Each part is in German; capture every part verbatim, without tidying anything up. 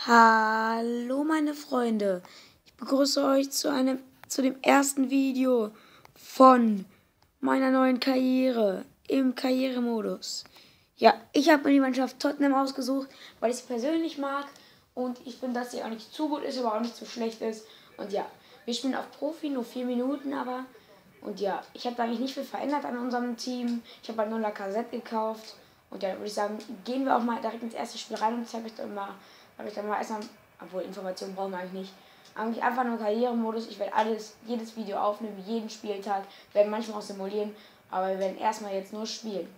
Hallo meine Freunde, ich begrüße euch zu einem zu dem ersten Video von meiner neuen Karriere im Karrieremodus. Ja, ich habe mir die Mannschaft Tottenham ausgesucht, weil ich sie persönlich mag und ich finde, dass sie auch nicht zu gut ist, aber auch nicht zu schlecht ist. Und ja, wir spielen auf Profi, nur vier Minuten aber. Und ja, ich habe da eigentlich nicht viel verändert an unserem Team. Ich habe halt nur Lacazette gekauft. Und ja, würde ich sagen, gehen wir auch mal direkt ins erste Spiel rein und zeige euch dann mal, habe ich dann mal erstmal, obwohl Informationen brauchen wir eigentlich nicht. Eigentlich einfach nur Karrieremodus. Ich werde alles, jedes Video aufnehmen, jeden Spieltag. Wir werden manchmal auch simulieren, aber wir werden erstmal jetzt nur spielen.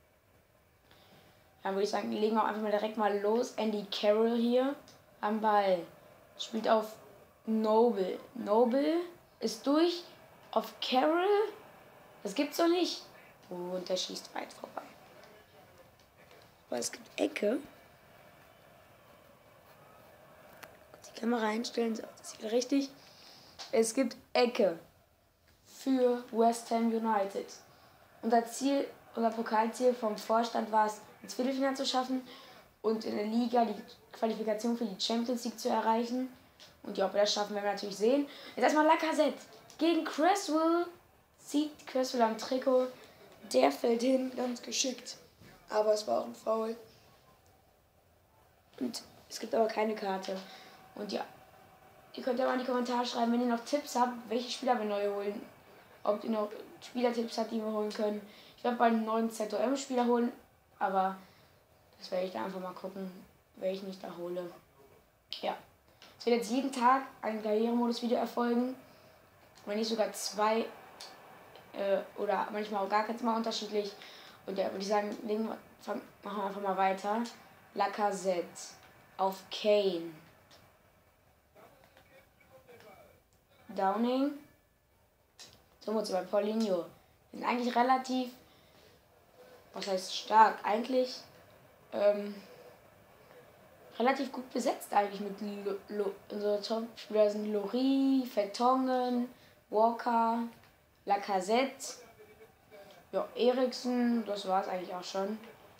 Dann würde ich sagen, legen wir auch einfach mal direkt mal los. Andy Carroll hier am Ball. Spielt auf Noble. Noble ist durch auf Carroll. Das gibt's doch nicht. Und der schießt weit vorbei. Aber es gibt Ecke. Die Kamera einstellen, so, das ist richtig. Es gibt Ecke für West Ham United. Unser Ziel, unser Pokalziel vom Vorstand war es, ins Viertelfinale zu schaffen und in der Liga die Qualifikation für die Champions League zu erreichen. Und ja, ob wir das schaffen, werden wir natürlich sehen. Jetzt erstmal Lacazette gegen Cresswell. Zieht Cresswell am Trikot. Der fällt hin, ganz geschickt. Aber es war auch ein Foul. Und es gibt aber keine Karte. Und ja, ihr könnt ja mal in die Kommentare schreiben, wenn ihr noch Tipps habt, welche Spieler wir neu holen. Ob ihr noch Spielertipps habt, die wir holen können. Ich werde bald einen neuen Z O M-Spieler holen, aber das werde ich da einfach mal gucken, welchen ich da hole. Ja, es wird jetzt jeden Tag ein Karrieremodus-Video erfolgen. Wenn nicht sogar zwei äh, oder manchmal auch gar keins mal unterschiedlich. Und ja, würde ich sagen, legen wir, fang, machen wir einfach mal weiter. Lacazette auf Kane. Downing. So, jetzt bei Paulinho. Wir sind eigentlich relativ, was heißt stark, eigentlich ähm, relativ gut besetzt eigentlich mit Lo, Lo, unsere Top-Spieler sind Lori, Vertongen, Walker, Lacazette, ja, Eriksen, das war es eigentlich auch schon.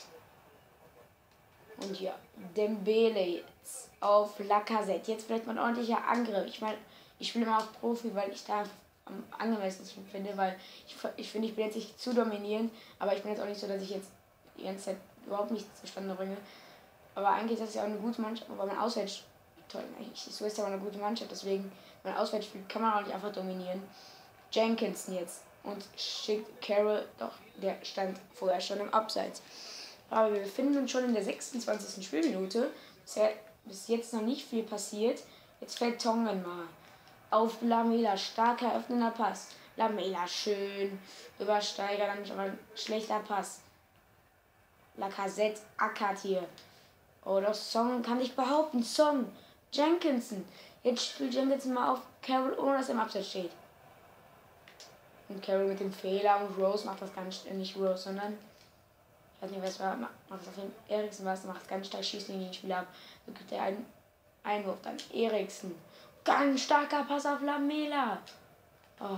Und ja, Dembele jetzt auf Lacazette. Jetzt vielleicht mal ein ordentlicher Angriff. Ich meine, ich spiele immer auf Profi, weil ich da am angemessensten finde, weil ich, ich finde, ich bin jetzt nicht zu dominierend, aber ich bin jetzt auch nicht so, dass ich jetzt die ganze Zeit überhaupt nichts zustande bringe. Aber eigentlich ist das ja auch eine gute Mannschaft, weil man auswärts, toll, so ist ja auch eine gute Mannschaft, deswegen, wenn man auswärts spielt, kann man auch nicht einfach dominieren. Jenkinson jetzt und schickt Carroll, doch, der stand vorher schon im Abseits. Aber wir befinden uns schon in der sechsundzwanzigsten Spielminute. Bisher, bis jetzt noch nicht viel passiert. Jetzt fällt Tongen mal auf Lamela. Starker öffnender Pass. Lamela schön. Übersteiger, dann aber ein schlechter Pass. Lacazette ackert hier. Oh, das Song kann ich behaupten. Song. Jenkinson. Jetzt spielt Jenkinson mal auf Carroll, ohne dass er im Abseits steht. Und Carroll mit dem Fehler und Rose macht das ganz äh, nicht Rose, sondern ich weiß nicht, was war, macht das auf jeden Fall Eriksen was, macht ganz stark schießen in den Spieler ab. So kriegt er einen Einwurf, dann Eriksen. Ganz starker Pass auf Lamela. Oh.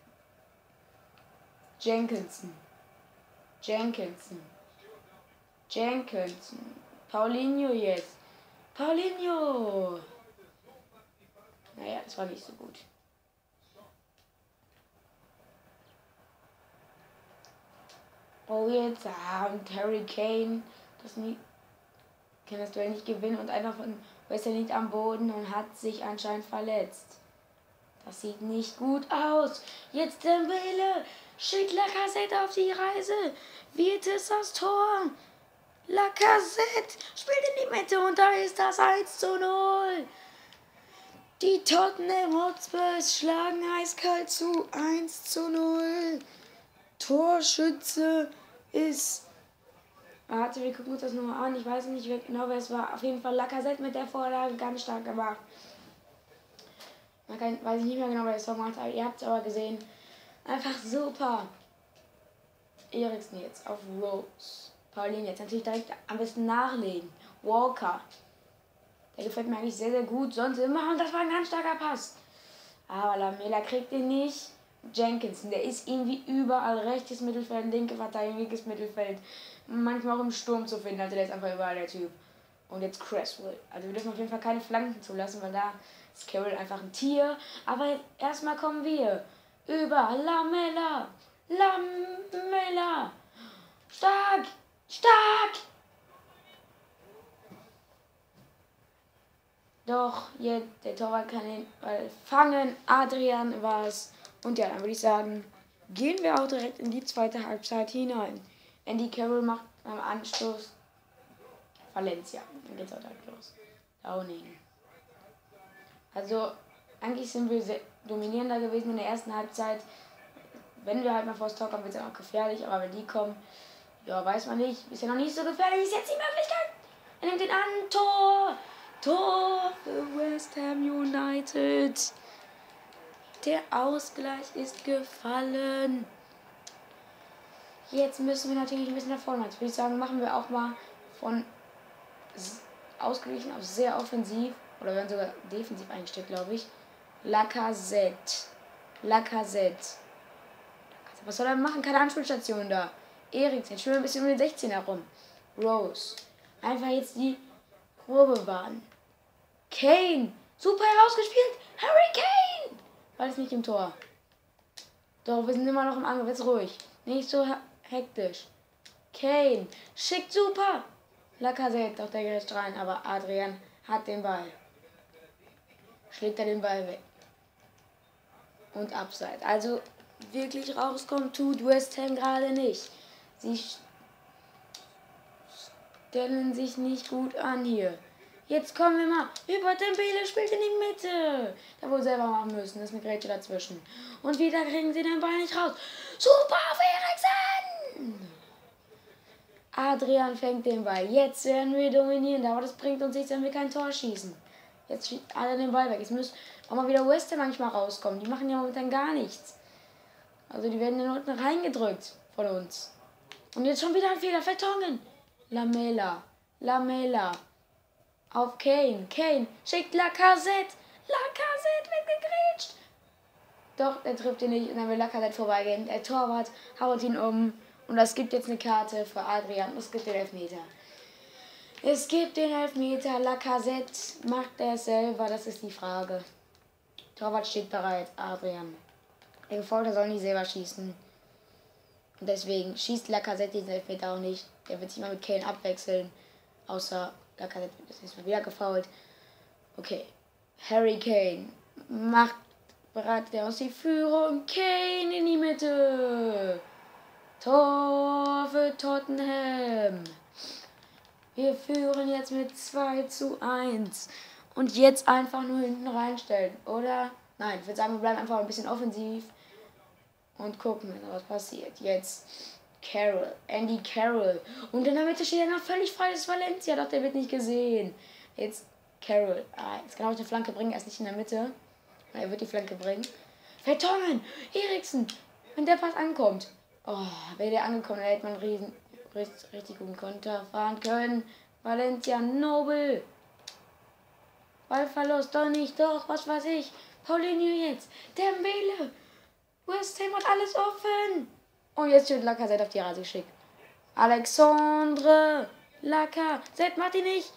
Jenkinson. Jenkinson. Jenkinson. Paulinho jetzt. Paulinho. Naja, das war nicht so gut. Oh, jetzt, ah, und Harry Kane, das nie, kann das Duell nicht gewinnen und einer von West Ham liegt am Boden und hat sich anscheinend verletzt. Das sieht nicht gut aus. Jetzt Dembele, schickt Lacazette auf die Reise. Wird es das Tor? Lacazette spielt in die Mitte und da ist das eins zu null. Die Tottenham Hotspurs schlagen eiskalt zu eins zu null. Torschütze ist. Warte, wir gucken uns das nochmal an. Ich weiß nicht genau, wer es war. Auf jeden Fall Lacazette mit der Vorlage ganz stark gemacht. Man kann, weiß ich nicht mehr genau, wer es gemacht hat. Ihr habt es aber gesehen. Einfach super. Eriksen jetzt auf Rose. Pauline jetzt natürlich direkt am besten nachlegen. Walker. Der gefällt mir eigentlich sehr, sehr gut. Sonst immer. Und das war ein ganz starker Pass. Aber Lamela kriegt ihn nicht. Jenkinson, der ist irgendwie überall rechtes Mittelfeld, linke Verteidigung, linkes Mittelfeld, manchmal auch im Sturm zu finden, also der ist einfach überall der Typ. Und jetzt Cresswell. Also wir dürfen auf jeden Fall keine Flanken zulassen, weil da ist Carroll einfach ein Tier. Aber erstmal kommen wir über Lamela. Lamela. Stark. Stark. Doch, jetzt der Torwart kann ihn äh, fangen. Adrian war es. Und ja, dann würde ich sagen, gehen wir auch direkt in die zweite Halbzeit hinein. Andy Carroll macht am Anstoß Valencia. Dann geht's auch direkt los. Downing. Also, eigentlich sind wir sehr dominierender gewesen in der ersten Halbzeit. Wenn wir halt mal vor das Tor kommen, wird es dann auch gefährlich. Aber wenn die kommen, ja, weiß man nicht. Ist ja noch nicht so gefährlich. Ist jetzt die Möglichkeit. Er nimmt den an. Tor. Tor für West Ham United. Der Ausgleich ist gefallen. Jetzt müssen wir natürlich ein bisschen nach vorne. Jetzt würde ich sagen, machen wir auch mal von ausgeglichen auf sehr offensiv. Oder werden sogar defensiv eingestellt, glaube ich. Lacazette. Lacazette. Was soll er machen? Keine Anspielstation da. Eriksen, schön ein bisschen um den sechzehn herum. Rose. Einfach jetzt die Kurve bahnen. Kane. Super herausgespielt. Harry Kane. War das nicht im Tor? Doch, wir sind immer noch im Angriff. Jetzt ruhig. Nicht so hektisch. Kane. Schickt super. Lacazette. Doch, der geht rein. Aber Adrian hat den Ball. Schlägt er den Ball weg. Und abseits. Also wirklich rauskommen tut West Ham gerade nicht. Sie stellen sich nicht gut an hier. Jetzt kommen wir mal. Über Dembele spielt in die Mitte. Da wohl selber machen müssen. Das ist eine Grätsche dazwischen. Und wieder kriegen sie den Ball nicht raus. Super auf Eriksen! Adrian fängt den Ball. Jetzt werden wir dominieren. Aber das bringt uns nichts, wenn wir kein Tor schießen. Jetzt schießt alle den Ball weg. Jetzt muss auch mal wieder West Ham manchmal rauskommen. Die machen ja momentan gar nichts. Also die werden in unten reingedrückt von uns. Und jetzt schon wieder ein Fehler. Vertongen. Lamela. Lamela. Auf Kane. Kane schickt Lacazette. Lacazette wird gegrätscht. Doch, er trifft ihn nicht und dann will Lacazette vorbeigehen. Der Torwart haut ihn um. Und das gibt jetzt eine Karte für Adrian. Es gibt den Elfmeter. Es gibt den Elfmeter. Lacazette macht er selber. Das ist die Frage. Torwart steht bereit. Adrian. Der Gefolgte soll nicht selber schießen. Und deswegen schießt Lacazette diesen Elfmeter auch nicht. Der wird sich mal mit Kane abwechseln. Außer Lacazette ist jetzt mal wieder gefoult. Okay. Harry Kane macht bereit der aus die Führung. Kane in die Mitte. Tor für Tottenham. Wir führen jetzt mit zwei zu eins. Und jetzt einfach nur hinten reinstellen, oder? Nein, ich würde sagen, wir bleiben einfach ein bisschen offensiv. Und gucken, was passiert. Jetzt Carroll, Andy Carroll. Und in der Mitte steht er noch völlig frei, das ist Valencia. Doch, der wird nicht gesehen. Jetzt Carroll. Ah, jetzt kann er auch die Flanke bringen, er ist nicht in der Mitte. Er wird die Flanke bringen. Vertongen! Eriksen! Wenn der Pass ankommt. Oh, wäre der angekommen, dann hätte man einen riesen, richtig, richtig guten Konter fahren können. Valencia, Nobel. Ballverlust, doch nicht, doch, was weiß ich. Paulinho jetzt. Dembele. West Ham hat alles offen. Und jetzt wird Lacazette auf die Rase geschickt. Alexandre. Lacazette macht ihn nicht.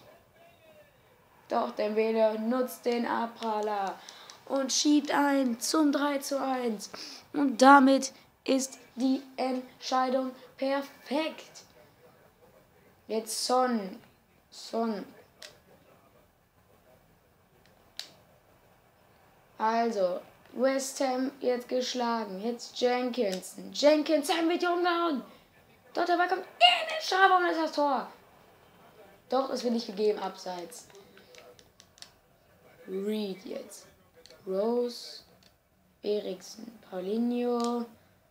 Doch, Dembele nutzt den Abpraller und schiebt ein zum drei zu eins. Und damit ist die Entscheidung perfekt. Jetzt Son. Son. Also, West Ham jetzt geschlagen. Jetzt Jenkinson. Jenkinson wird hier umgehauen. Dort dabei kommt in den Strafraum, das ist das Tor. Doch, es wird nicht gegeben, abseits. Reed jetzt. Rose. Eriksen. Paulinho.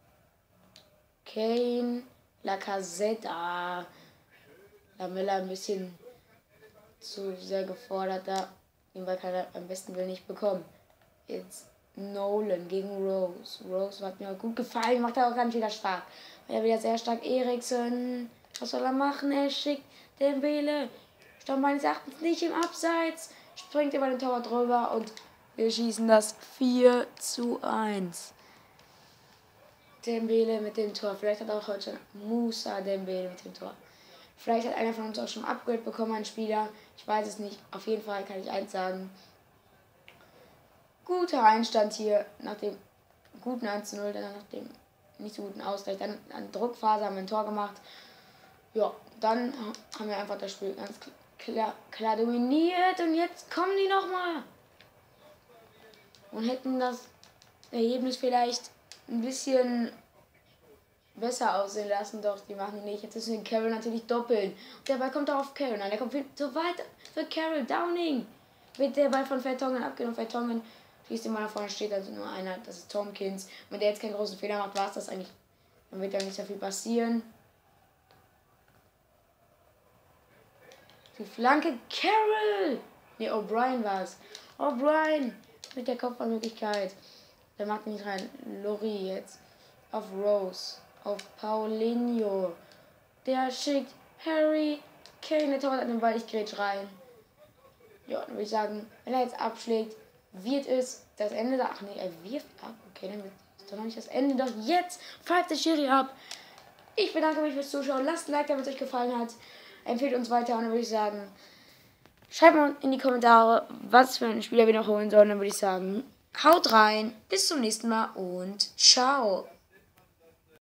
Kane. Lacazette. Ah. Lamela ein bisschen zu sehr gefordert da. Den Ball kann er am besten will nicht bekommen. Jetzt Nolan gegen Rose. Rose hat mir gut gefallen, macht er auch ganz wieder stark. Er wieder sehr stark. Eriksen. Was soll er machen? Er schickt Dembele. Stand meines Erachtens nicht im Abseits. Springt über den Torwart drüber und wir schießen das vier zu eins. Dembele mit dem Tor. Vielleicht hat auch heute schon Musa Dembele mit dem Tor. Vielleicht hat einer von uns auch schon ein Upgrade bekommen, ein Spieler. Ich weiß es nicht. Auf jeden Fall kann ich eins sagen. Guter Einstand hier nach dem guten eins zu null, dann nach dem nicht so guten Ausgleich. Dann an Druckphase haben wir ein Tor gemacht. Ja, dann haben wir einfach das Spiel ganz klar, klar dominiert. Und jetzt kommen die nochmal. Und hätten das Ergebnis vielleicht ein bisschen besser aussehen lassen, doch die machen die nicht. Jetzt ist den Carroll natürlich doppeln. Und der Ball kommt auch auf Carroll. Nein, der kommt so weit für Carroll. Downing. Wird der Ball von Vertongen abgenommen. Vertongen schießt den Ball nach vorne, steht also nur einer. Das ist Tompkins. Wenn der jetzt keinen großen Fehler macht, war es das eigentlich. Dann wird ja nicht so viel passieren. Die Flanke Carroll. Ne, O'Brien war es. O'Brien mit der Kopfballmöglichkeit. Der macht nicht rein. Lori jetzt auf Rose. Auf Paulinho. Der schickt Harry Kane. Der Torwart hat den Ball. Ich grätsch rein. Ja, dann würde ich sagen, wenn er jetzt abschlägt, wird es das Ende da. Ach nee, er wirft ab. Okay, dann wird es doch noch nicht das Ende. Doch jetzt pfeift der Schiri ab. Ich bedanke mich fürs Zuschauen. Lasst ein Like, wenn es euch gefallen hat. Empfehlt uns weiter. Und dann würde ich sagen, schreibt mal in die Kommentare, was für einen Spieler wir noch holen sollen. Dann würde ich sagen, haut rein. Bis zum nächsten Mal und ciao.